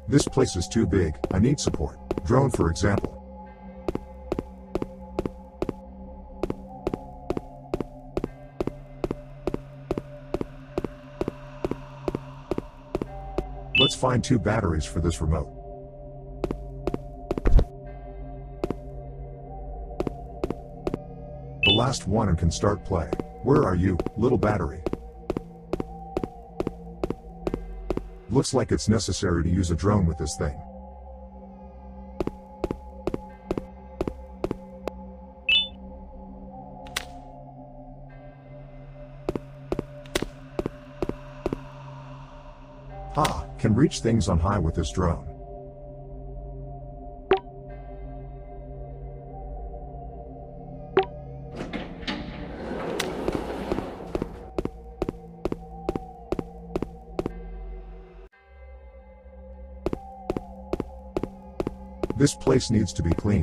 This place is too big, I need support. Drone for example. Let's find 2 batteries for this remote. The last one and can start play. Where are you, little battery? Looks like it's necessary to use a drone with this thing. Ha! Can reach things on high with this drone. This place needs to be cleaned.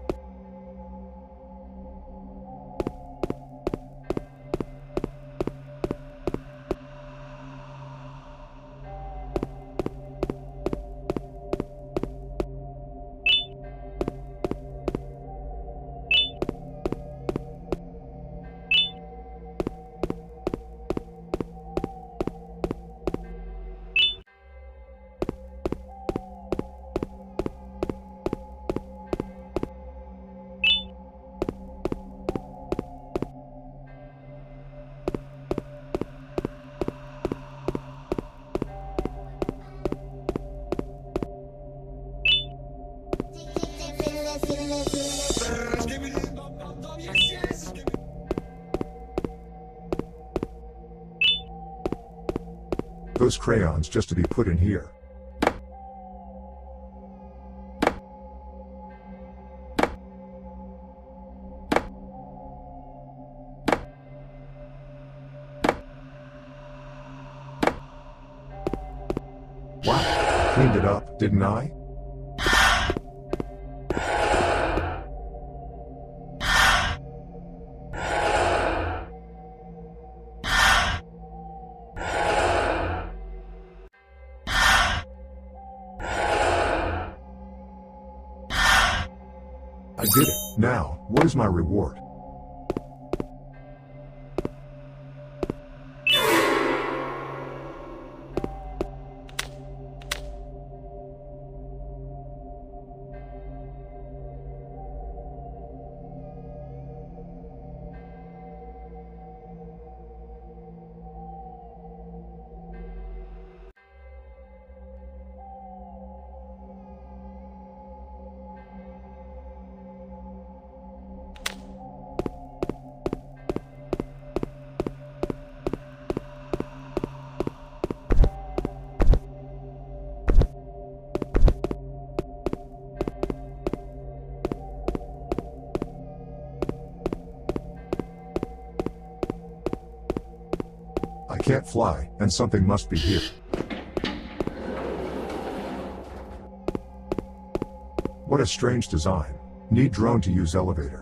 Those crayons just to be put in here. Wow, cleaned it up, didn't I? I did it. Now, what is my reward? I can't fly, and something must be here. What a strange design. Need drone to use elevator.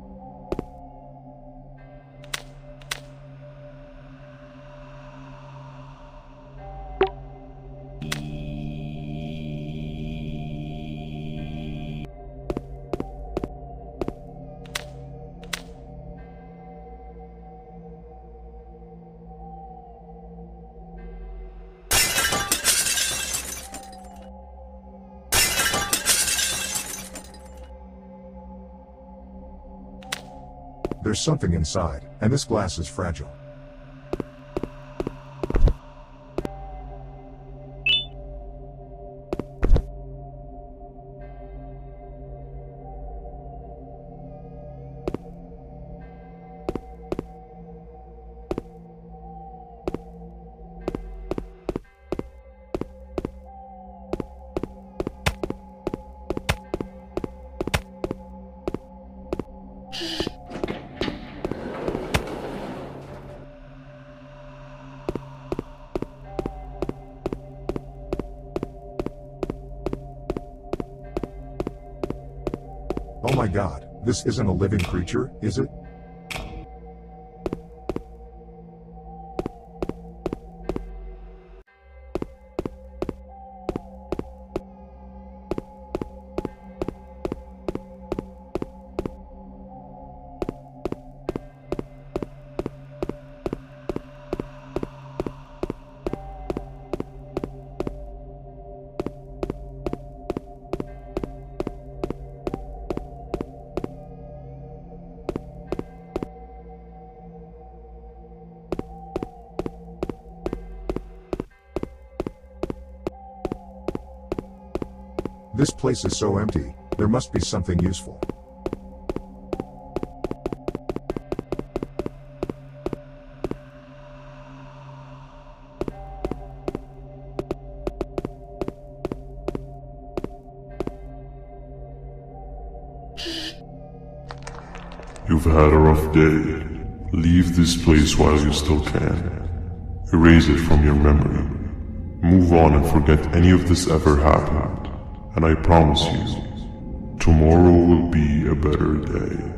There's something inside, and this glass is fragile. Oh my god, this isn't a living creature, is it? This place is so empty, there must be something useful. You've had a rough day. Leave this place while you still can. Erase it from your memory. Move on and forget any of this ever happened. And I promise you, tomorrow will be a better day.